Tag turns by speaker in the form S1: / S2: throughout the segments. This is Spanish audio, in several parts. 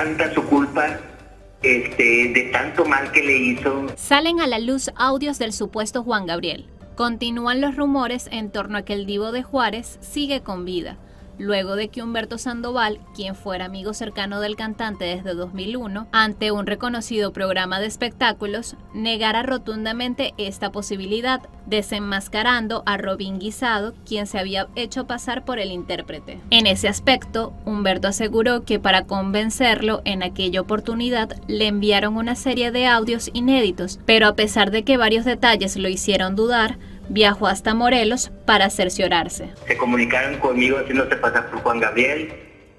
S1: tanta su culpa, de tanto mal que le hizo.
S2: Salen a la luz audios del supuesto Juan Gabriel. Continúan los rumores en torno a que el Divo de Juárez sigue con vida, luego de que Humberto Sandoval, quien fuera amigo cercano del cantante desde 2001, ante un reconocido programa de espectáculos, negara rotundamente esta posibilidad, desenmascarando a Robin Guisado, quien se había hecho pasar por el intérprete. En ese aspecto, Humberto aseguró que para convencerlo en aquella oportunidad le enviaron una serie de audios inéditos, pero a pesar de que varios detalles lo hicieron dudar, viajó hasta Morelos para cerciorarse.
S1: Se comunicaron conmigo haciéndose pasar por Juan Gabriel.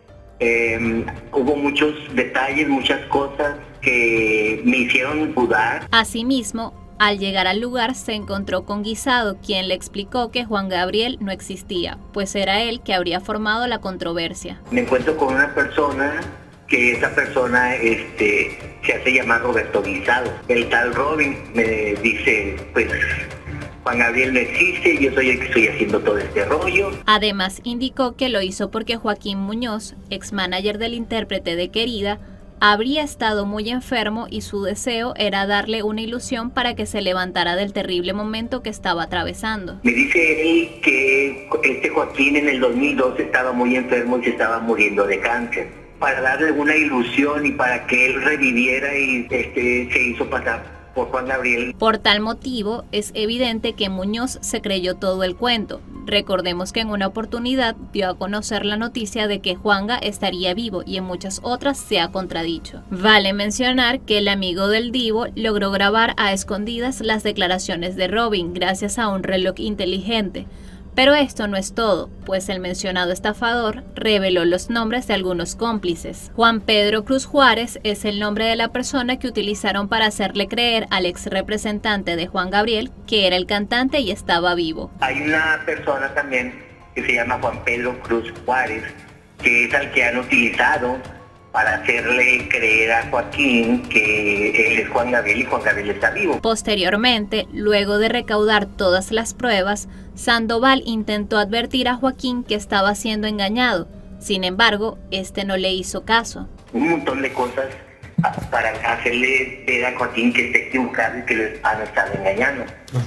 S1: Hubo muchos detalles, muchas cosas que me hicieron dudar.
S2: Asimismo, al llegar al lugar se encontró con Guisado, quien le explicó que Juan Gabriel no existía, pues era él que habría formado la controversia.
S1: Me encuentro con una persona que esa persona se hace llamar Roberto Guisado. El tal Robin me dice, pues Juan Gabriel no existe, yo soy el que estoy haciendo todo este rollo.
S2: Además indicó que lo hizo porque Joaquín Muñoz, ex manager del intérprete de Querida, habría estado muy enfermo y su deseo era darle una ilusión para que se levantara del terrible momento que estaba atravesando.
S1: Me dice él que Joaquín en el 2002 estaba muy enfermo y se estaba muriendo de cáncer. Para darle una ilusión y para que él reviviera y se hizo pasar por Juan Gabriel.
S2: Por tal motivo, es evidente que Muñoz se creyó todo el cuento. Recordemos que en una oportunidad dio a conocer la noticia de que Juanga estaría vivo y en muchas otras se ha contradicho. Vale mencionar que el amigo del Divo logró grabar a escondidas las declaraciones de Robin gracias a un reloj inteligente. Pero esto no es todo, pues el mencionado estafador reveló los nombres de algunos cómplices. Juan Pedro Cruz Juárez es el nombre de la persona que utilizaron para hacerle creer al ex representante de Juan Gabriel que era el cantante y estaba vivo.
S1: Hay una persona también que se llama Juan Pedro Cruz Juárez, que es al que han utilizado para hacerle creer a Joaquín que él es Juan Gabriel y Juan Gabriel está vivo.
S2: Posteriormente, luego de recaudar todas las pruebas, Sandoval intentó advertir a Joaquín que estaba siendo engañado. Sin embargo, este no le hizo caso.
S1: Un montón de cosas para hacerle ver a Joaquín que está equivocado y que lo han estado engañando.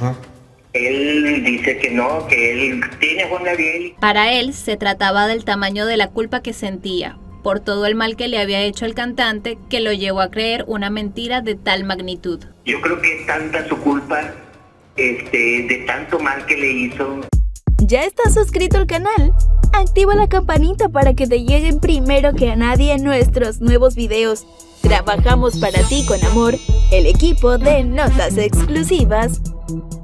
S1: Él dice que no, que él tiene a Juan Gabriel.
S2: Para él se trataba del tamaño de la culpa que sentía por todo el mal que le había hecho el cantante, que lo llevó a creer una mentira de tal magnitud.
S1: Yo creo que es tanta su culpa, de tanto mal que le hizo.
S3: ¿Ya estás suscrito al canal? Activa la campanita para que te lleguen primero que a nadie nuestros nuevos videos. Trabajamos para ti con amor, el equipo de Notas Exclusivas.